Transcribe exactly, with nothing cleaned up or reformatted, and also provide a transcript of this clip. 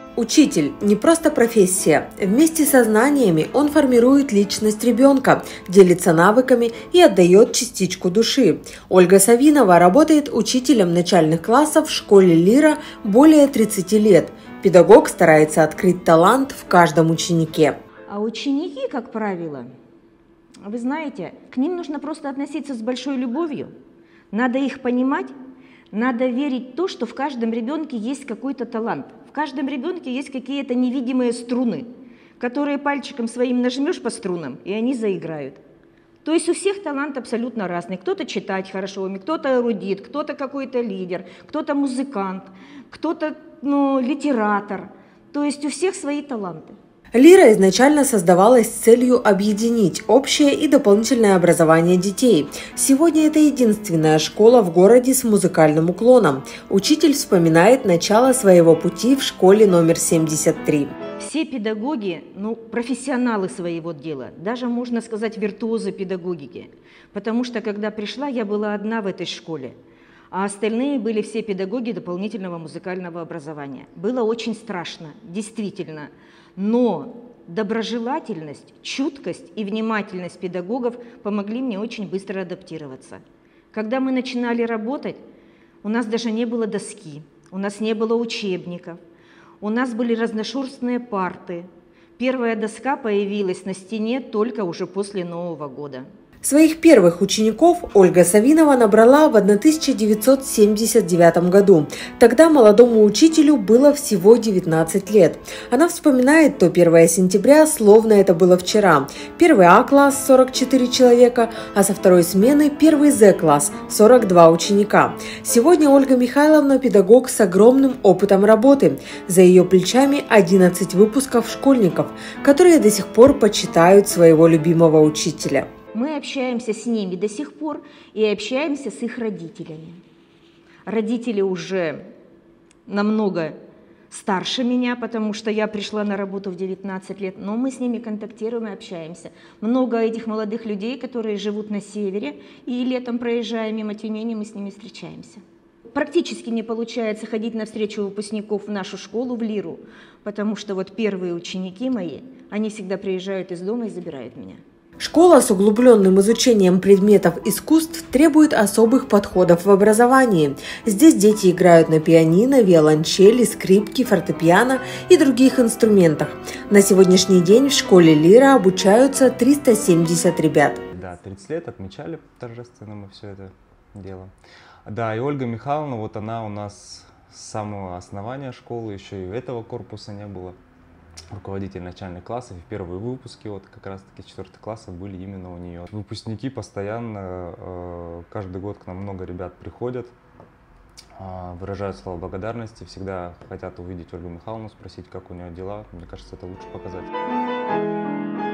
Учитель – не просто профессия. Вместе со знаниями он формирует личность ребенка, делится навыками и отдает частичку души. Ольга Савинова работает учителем начальных классов в школе «Лира» более тридцати лет. Педагог старается открыть талант в каждом ученике. А ученики, как правило, вы знаете, к ним нужно просто относиться с большой любовью. Надо их понимать, надо верить в то, что в каждом ребенке есть какой-то талант. В каждом ребенке есть какие-то невидимые струны, которые пальчиком своим нажмешь по струнам, и они заиграют. То есть у всех талант абсолютно разный. Кто-то читать хорошо умеет, кто-то эрудит, кто-то какой-то лидер, кто-то музыкант, кто-то ну, литератор. То есть у всех свои таланты. «Лира» изначально создавалась с целью объединить общее и дополнительное образование детей. Сегодня это единственная школа в городе с музыкальным уклоном. Учитель вспоминает начало своего пути в школе номер семьдесят три. Все педагоги, ну, профессионалы своего дела, даже, можно сказать, виртуозы педагогики. Потому что, когда пришла, я была одна в этой школе, а остальные были все педагоги дополнительного музыкального образования. Было очень страшно, действительно. Но доброжелательность, чуткость и внимательность педагогов помогли мне очень быстро адаптироваться. Когда мы начинали работать, у нас даже не было доски, у нас не было учебников, у нас были разношерстные парты. Первая доска появилась на стене только уже после Нового года. Своих первых учеников Ольга Савинова набрала в тысяча девятьсот семьдесят девятом году. Тогда молодому учителю было всего девятнадцать лет. Она вспоминает то первое сентября, словно это было вчера. Первый А-класс – сорок четыре человека, а со второй смены первый З-класс – сорок два ученика. Сегодня Ольга Михайловна – педагог с огромным опытом работы. За ее плечами одиннадцать выпусков школьников, которые до сих пор почитают своего любимого учителя. Мы общаемся с ними до сих пор и общаемся с их родителями. Родители уже намного старше меня, потому что я пришла на работу в девятнадцать лет, но мы с ними контактируем и общаемся. Много этих молодых людей, которые живут на севере, и летом, проезжая мимо Тюмени, мы с ними встречаемся. Практически не получается ходить на встречу выпускников в нашу школу, в Лиру, потому что вот первые ученики мои, они всегда приезжают из дома и забирают меня. Школа с углубленным изучением предметов искусств требует особых подходов в образовании. Здесь дети играют на пианино, виолончели, скрипке, фортепиано и других инструментах. На сегодняшний день в школе «Лира» обучаются триста семьдесят ребят. Да, тридцать лет отмечали торжественно мы все это дело. Да, и Ольга Михайловна, вот она у нас с самого основания школы, еще и этого корпуса не было. Руководитель начальных классов, и первые выпуски, вот как раз таки четвертых классов были именно у нее. Выпускники постоянно, э, каждый год к нам много ребят приходят, э, выражают слова благодарности, всегда хотят увидеть Ольгу Михайловну, спросить, как у нее дела. Мне кажется, это лучший показатель.